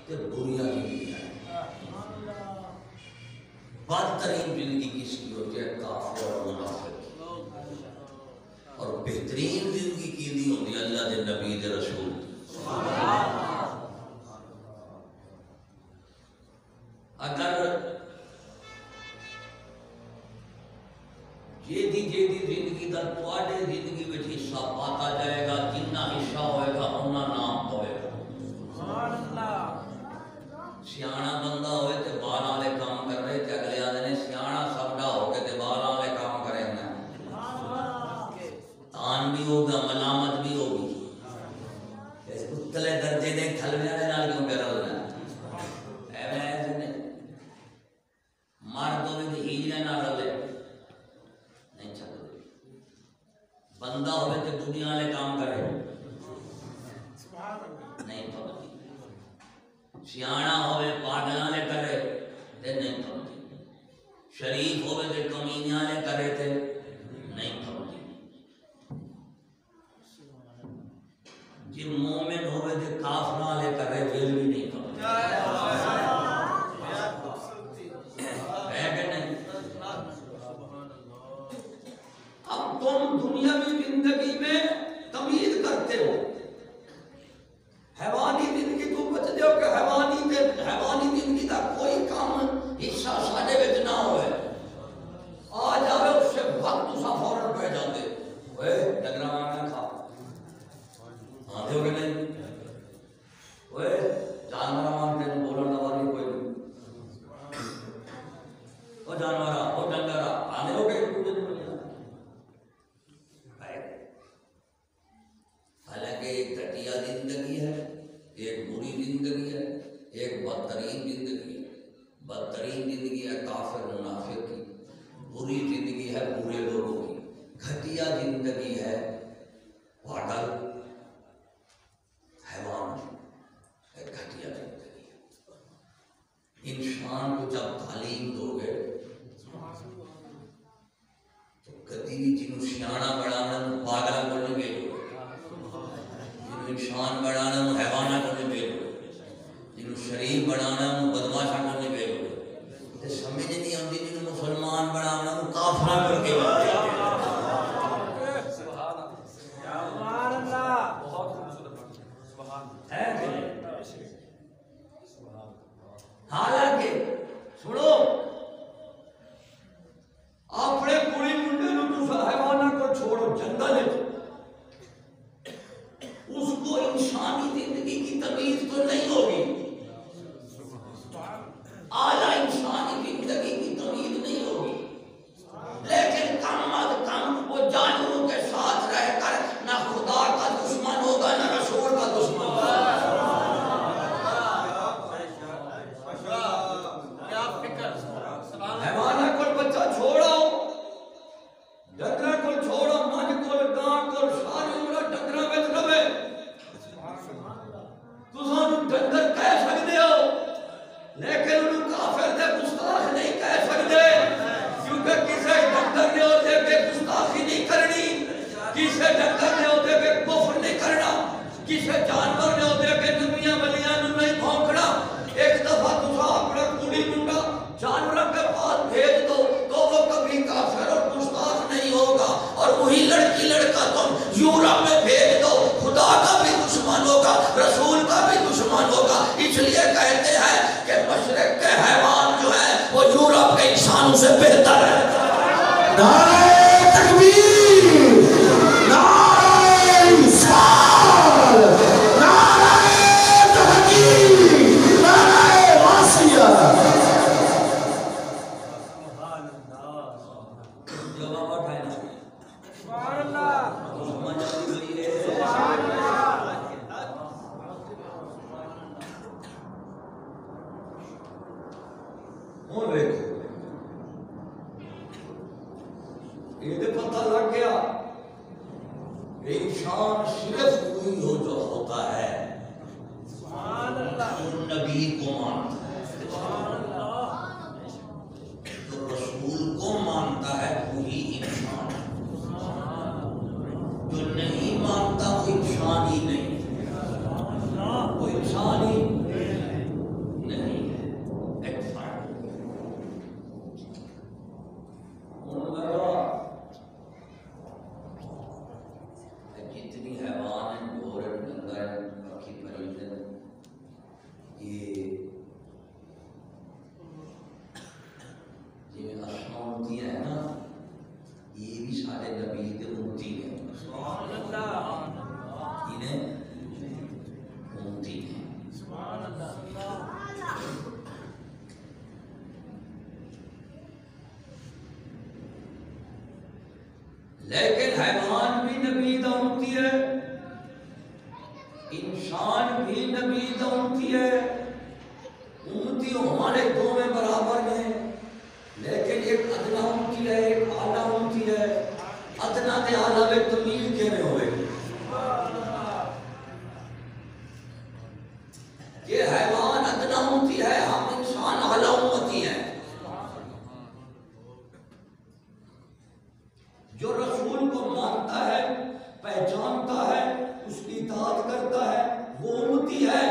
کہ بریاں زندگیاں بدترین زندگی کس کی ہوتی ہے؟ کافر اور منافق کی، اور بہترین زندگی کی نہیں ہوتی اللہ دے نبی دے رسول کی۔ اگر جیدی زندگی دا تواڈے زندگی وچ حصہ پاتا جائے گا، جنہ حصہ ہوئے گا اُنہ نام ہوئے گا۔ سبحان اللہ۔ سیاںا بندہ ہوئے تے بال والے کام کر رہے تے اگلے آدھے نے سیاںا سبڈا ہو کے تے بال والے کام کرے نا، تان بھی ہوگا، ملامت بھی ہوگی، اتلے درجے دے تھلویاں دے نال کیوں کر رہا مرد ہوئے تے ہیجڑے نال رلے نہیں چکتے، بندہ ہوئے تے دنیا والے کام کرے نہیں پڑھتی، سیاںا ہوئے پاگلاں لے کرے تے نہیں پڑھتی، شریف ہوئے تے کمینیاں لے کرے تے نہیں پڑھتی، جی مومن ہوئے تے کافراں لے کرے پھر بھی نہیں پڑھتی۔ اب تم دنیاوی زندگی میں تمیز کرتے ہو، حیوانی زندگی تو بچتے ہو کہ حیوانی زندگی کا کوئی کام حصہ ساڈے وچ نہ ہوئے، آ جاوے اس سے وقت تساں فوراً پہ جاندے اوئے ڈنگراں وانگاں کھا آندے ہو کہ نہیں، اوئے جانوراں وانگ تینوں بولن دا والی کوئی نہیں، او جانوراں او ڈنگراں آندے ہو کہ حالانکہ ایک گھٹیا زندگی ہے، ایک بری زندگی ہے، ایک بدترین زندگی ہے۔ بدترین زندگی ہے کافر منافق کی، بری زندگی ہے برے لوگوں کی، گھٹیا زندگی ہے پاگل حیوان کی، ایک گھٹیا زندگی ہے۔ انسان کو جب تعلیم دو گے تو کدی بھی جنوں سیاںا بنانا پاگل کو نہیں بھیجو، انسان بنانا حیوانہ کو نہیں بھیجو، جنہوں شریف بنانا بدماشا کو نہیں بھیجو، سمجھ نہیں آتی جنہوں مسلمان بنانا کافرہ کر کے حالانکہ سنو اپنے کڑی منڈے نو تسا حیوانہ کو چھوڑو جنگل اس کو انسانی زندگی کی تمیز تو نہیں ہوگی، اعلیٰ انسانی زندگی کی تمیز نہیں ہوگی، لیکن کم از کم وہ جانوروں کے ساتھ رہ کر نہ خدا کا دشمن ہوگا نہ رسول کا دشمن ہوگا۔ حیوانہ کو بچہ چھوڑو، ڈنگرا کو چھوڑو، مجھ کو گاں کو ساری عمر ڈنگرا میں رہے، تساں ڈنگر کہہ سکتے ہو لیکن انہوں کافر دے گستاخ نہیں کہہ سکتے، کیونکہ کسے ڈنگر نے ہوتے پہ گستاخی نہیں کرنی، کسے ڈنگر نے ہوتے پہ کفر نہیں کرنا، کسے جانور نے ہوتے پہ دنیا ولیاں نہیں بھونکنا۔ ایک دفعہ تساں اپنا کوڑی منڈا جانور کے پاس بھیج دو تو وہ کبھی کافر اور گستاخ نہیں ہوگا، اور وہی لڑکی لڑکا تم یورپ میں بھیج دو، خدا کا بھی دشمن ہوگا رسول کا بھی دشمن ہوگا۔ اس لیے کہتے ہیں کہ مشرق کے حیوان جو ہے وہ یورپ کے انسانوں سے بہتر ہے۔ نعرہ تکبیر، نعرہ انصار، نعرہ تحقیق، نعرہ معصیت۔ یہ پتہ لگ گیا انسان صرف وہی ہو جو ہوتا ہے جو نبی کو مانتا ہے، جو رسول کو مانتا ہے وہی انسان ہے، جو نہیں مانتا وہ انسان ہی نہیں، وہ انسان ہی حیوان بھی نبی دا امتی ہے، انسان بھی نبی دا امتی ہے، امتی ہمارے دو میں برابر ہیں، لیکن ایک ادنا امتی ہے ایک اعلیٰ امتی ہے۔ ادنا تے اعلیٰ میں تمیز کیویں ہوئے کہ حیوان ادنا امتی ہے، ہم انسان اعلیٰ امتی ہیں۔ جو رسول کو مانتا ہے، پہچانتا ہے، اس کی اطاعت کرتا ہے، وہ امتی ہے۔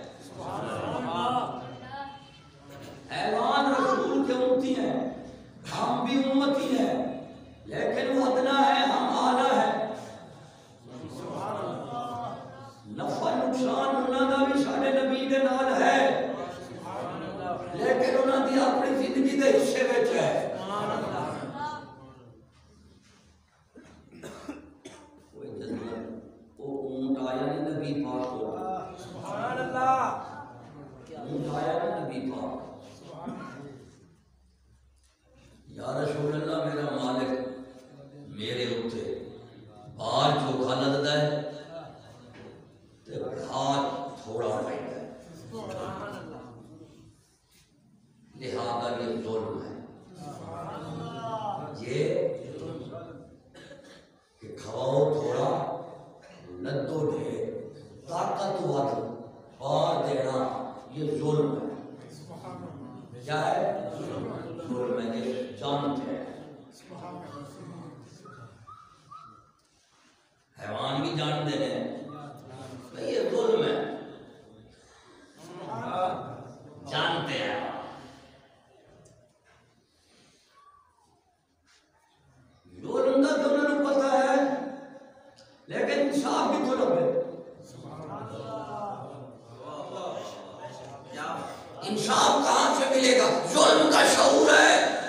حیوان رسول کے امتی ہیں، ہم بھی امتی ہیں، لیکن وہ ادنا ہے، ہم اعلیٰ ہیں۔ نفع نقصان انہاں دا بھی سارے نبی دے نال ہے، لیکن انہاں دی اپنی زندگی دے حصے وچ ہے۔ وہ اونٹ آیا نہیں نبی پاک کو، سبحان اللہ، اونٹ آیا نہیں نبی پاک، یا رسول اللہ میرا مالک میرے اتنے بار چوکھا لگتا ہے تے ہاتھ تھوڑا پہنتا ہے، لہذا یہ ظلم ہے، یہ کہ کھاؤ تھوڑا لدو ڈھیر طاقت ود بار دینا، یہ ظلم ہے۔ کیا ہے؟ ظلم ہے، یہ جانتے ہیں، حیوان بھی جانتے ہیں بھئی یہ ظلم ہے، جانتے ہیں۔ ظلم کا تو انہوں نے پتا ہے، لیکن انصاف کتوں لگے؟ انصاف کہاں سے ملے گا؟ ظلم کا شعور ہے،